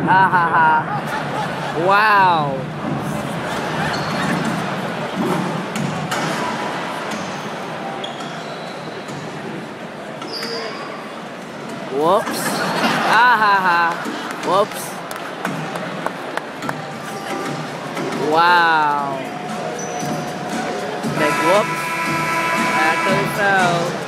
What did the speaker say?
Ah ha ha. Wow. Whoops. Ah ha ha. Whoops. Wow. Big whoops. Actually fell.